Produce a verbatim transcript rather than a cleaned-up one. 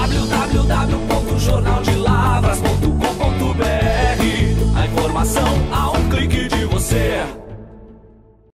w w w ponto jornal de lavras ponto com ponto b r. A informação a um clique de você.